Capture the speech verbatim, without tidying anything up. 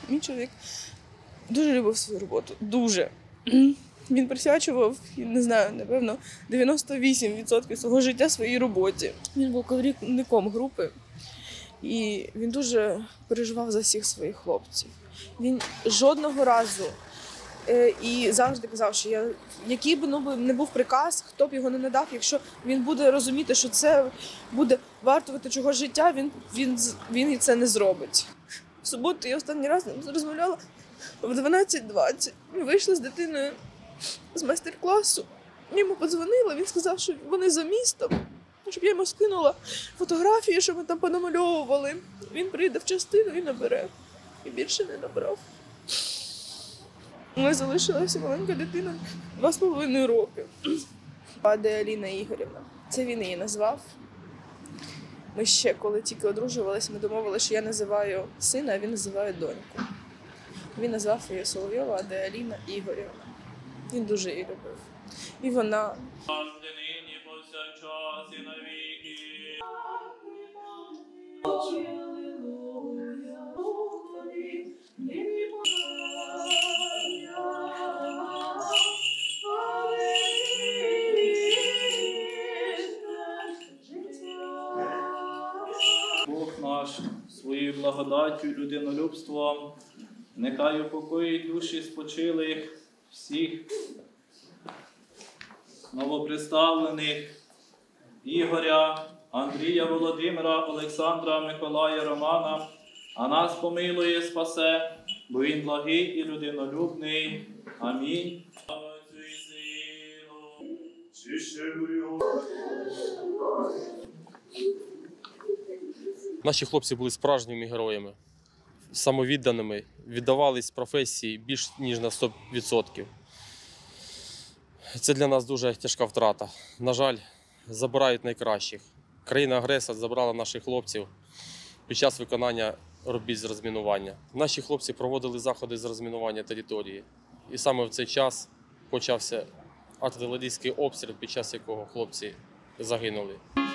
Мій чоловік дуже любив свою роботу. Дуже. Він присвячував, не знаю, напевно, дев'яносто вісім відсотків свого життя своїй роботі. Він був керівником групи, і він дуже переживав за всіх своїх хлопців. Він жодного разу е, і завжди казав, що я, який б ну, не був приказ, хто б його не надав, якщо він буде розуміти, що це буде вартувати чогось життя, він, він, він і це не зробить. В суботу я останній раз розмовляла в дванадцять двадцять. Ми вийшли з дитиною з майстер-класу. Йому подзвонила, він сказав, що вони за містом, щоб я йому скинула фотографії, що ми там понамальовували. Він прийде в частину і набере. І більше не набрав. У нас залишилася маленька дитина, два з половиною роки. Де Аліна Ігорівна. Це він її назвав. Ми ще, коли тільки одружувалися, ми домовилися, що я називаю сина, а він називає доньку. Він назвав її Соловйова, а де Аліна Ігорівна. Він дуже її любив. І вона. Бог наш своєю благодаттю, людинолюбством нехай упокоїть душі спочилих всіх новоприставлених Ігоря, Андрія, Володимира, Олександра, Миколая, Романа, а нас помилує, спасе, бо він благий і людинолюбний. Амінь. Наші хлопці були справжніми героями, самовідданими, віддавались професії більш ніж на сто відсотків. Це для нас дуже тяжка втрата. На жаль, забирають найкращих. Країна-агресор забрала наших хлопців під час виконання робіт з розмінування. Наші хлопці проводили заходи з розмінування території. І саме в цей час почався артилерійський обстріл, під час якого хлопці загинули.